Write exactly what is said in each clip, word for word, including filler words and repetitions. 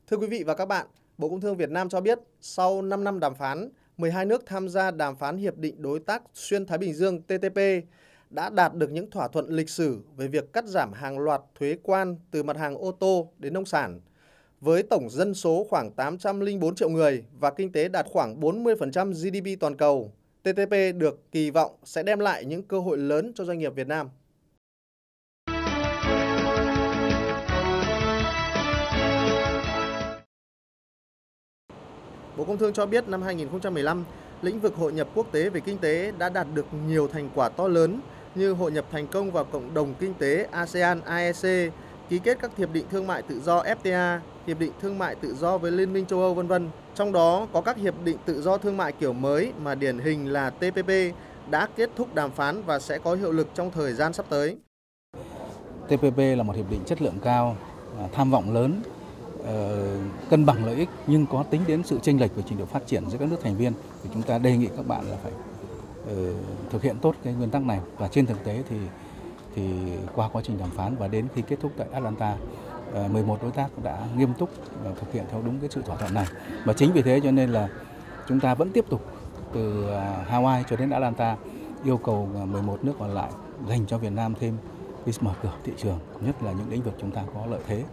Thưa quý vị và các bạn, Bộ Công Thương Việt Nam cho biết sau năm năm đàm phán, mười hai nước tham gia đàm phán Hiệp định Đối tác Xuyên Thái Bình Dương T T P đã đạt được những thỏa thuận lịch sử về việc cắt giảm hàng loạt thuế quan từ mặt hàng ô tô đến nông sản. Với tổng dân số khoảng tám trăm lẻ bốn triệu người và kinh tế đạt khoảng bốn mươi phần trăm G D P toàn cầu, T T P được kỳ vọng sẽ đem lại những cơ hội lớn cho doanh nghiệp Việt Nam. Bộ Công Thương cho biết năm hai nghìn không trăm mười lăm, lĩnh vực hội nhập quốc tế về kinh tế đã đạt được nhiều thành quả to lớn như hội nhập thành công vào cộng đồng kinh tế A S E A N A E C, ký kết các hiệp định thương mại tự do F T A, hiệp định thương mại tự do với Liên minh châu Âu vân vân. Trong đó có các hiệp định tự do thương mại kiểu mới mà điển hình là T P P đã kết thúc đàm phán và sẽ có hiệu lực trong thời gian sắp tới. T P P là một hiệp định chất lượng cao, tham vọng lớn, cân bằng lợi ích nhưng có tính đến sự chênh lệch về trình độ phát triển giữa các nước thành viên, thì chúng ta đề nghị các bạn là phải uh, thực hiện tốt cái nguyên tắc này, và trên thực tế thì thì qua quá trình đàm phán và đến khi kết thúc tại Atlanta, uh, mười một đối tác đã nghiêm túc uh, thực hiện theo đúng cái sự thỏa thuận này, và chính vì thế cho nên là chúng ta vẫn tiếp tục từ uh, Hawaii cho đến Atlanta yêu cầu mười một nước còn lại dành cho Việt Nam thêm cái mở cửa thị trường, nhất là những lĩnh vực chúng ta có lợi thế.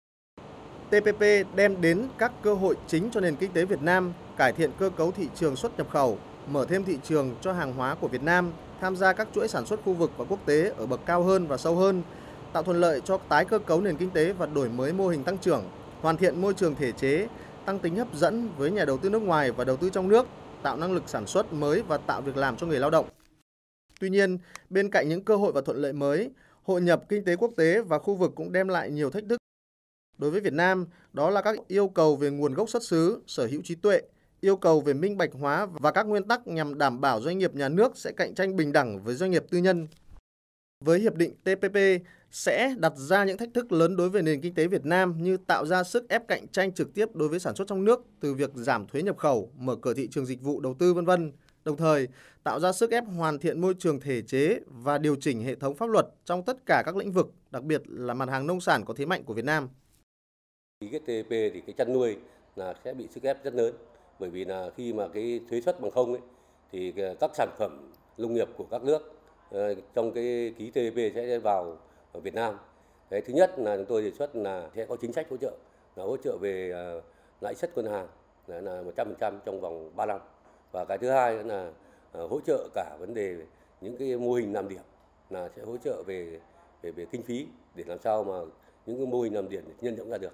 T P P đem đến các cơ hội chính cho nền kinh tế Việt Nam, cải thiện cơ cấu thị trường xuất nhập khẩu, mở thêm thị trường cho hàng hóa của Việt Nam, tham gia các chuỗi sản xuất khu vực và quốc tế ở bậc cao hơn và sâu hơn, tạo thuận lợi cho tái cơ cấu nền kinh tế và đổi mới mô hình tăng trưởng, hoàn thiện môi trường thể chế, tăng tính hấp dẫn với nhà đầu tư nước ngoài và đầu tư trong nước, tạo năng lực sản xuất mới và tạo việc làm cho người lao động. Tuy nhiên, bên cạnh những cơ hội và thuận lợi mới, hội nhập kinh tế quốc tế và khu vực cũng đem lại nhiều thách thức. Đối với Việt Nam, đó là các yêu cầu về nguồn gốc xuất xứ, sở hữu trí tuệ, yêu cầu về minh bạch hóa và các nguyên tắc nhằm đảm bảo doanh nghiệp nhà nước sẽ cạnh tranh bình đẳng với doanh nghiệp tư nhân. Với Hiệp định T P P sẽ đặt ra những thách thức lớn đối với nền kinh tế Việt Nam như tạo ra sức ép cạnh tranh trực tiếp đối với sản xuất trong nước từ việc giảm thuế nhập khẩu, mở cửa thị trường dịch vụ đầu tư vân vân. Đồng thời, tạo ra sức ép hoàn thiện môi trường thể chế và điều chỉnh hệ thống pháp luật trong tất cả các lĩnh vực, đặc biệt là mặt hàng nông sản có thế mạnh của Việt Nam. Ký kết T P P thì cái chăn nuôi là sẽ bị sức ép rất lớn, bởi vì là khi mà cái thuế suất bằng không ấy, thì các sản phẩm nông nghiệp của các nước uh, trong cái ký T P P sẽ vào ở Việt Nam. Cái thứ nhất là chúng tôi đề xuất là sẽ có chính sách hỗ trợ, là hỗ trợ về uh, lãi suất ngân hàng là một trăm phần trăm trong vòng ba năm, và cái thứ hai là uh, hỗ trợ cả vấn đề những cái mô hình làm điểm, là sẽ hỗ trợ về về về kinh phí để làm sao mà những cái mô hình làm điểm nhân rộng ra được.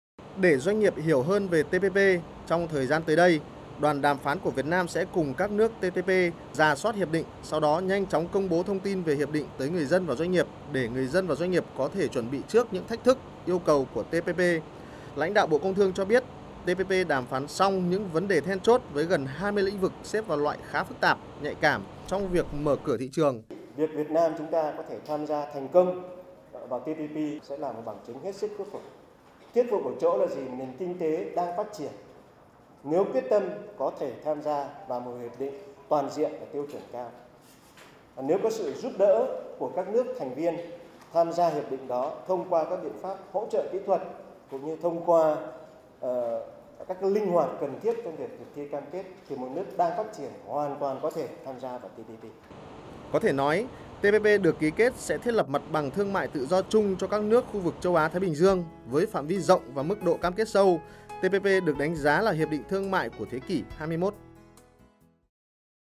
Để doanh nghiệp hiểu hơn về T P P, trong thời gian tới đây, đoàn đàm phán của Việt Nam sẽ cùng các nước T T P rà soát hiệp định, sau đó nhanh chóng công bố thông tin về hiệp định tới người dân và doanh nghiệp để người dân và doanh nghiệp có thể chuẩn bị trước những thách thức, yêu cầu của T P P. Lãnh đạo Bộ Công Thương cho biết, T P P đàm phán xong những vấn đề then chốt với gần hai mươi lĩnh vực xếp vào loại khá phức tạp, nhạy cảm trong việc mở cửa thị trường. Việc Việt Nam chúng ta có thể tham gia thành công vào T P P sẽ là một bằng chứng hết sức thuyết phục. Thuyết phục ở chỗ là gì? Nền kinh tế đang phát triển. Nếu quyết tâm có thể tham gia vào một hiệp định toàn diện và tiêu chuẩn cao. Và nếu có sự giúp đỡ của các nước thành viên tham gia hiệp định đó thông qua các biện pháp hỗ trợ kỹ thuật cũng như thông qua uh, các linh hoạt cần thiết trong việc thực thi cam kết, thì một nước đang phát triển hoàn toàn có thể tham gia vào T P P. Có thể nói, T P P được ký kết sẽ thiết lập mặt bằng thương mại tự do chung cho các nước khu vực châu Á-Thái Bình Dương với phạm vi rộng và mức độ cam kết sâu. T P P được đánh giá là hiệp định thương mại của thế kỷ hai mươi mốt.